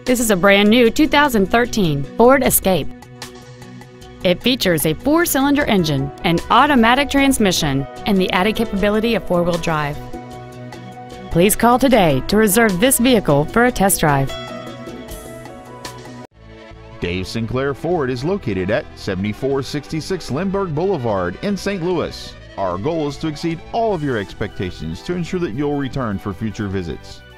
This is a brand new 2013 Ford Escape. It features a 4-cylinder engine, an automatic transmission, and the added capability of 4-wheel drive. Please call today to reserve this vehicle for a test drive. Dave Sinclair Ford is located at 7466 Lindbergh Boulevard in St. Louis. Our goal is to exceed all of your expectations to ensure that you'll return for future visits.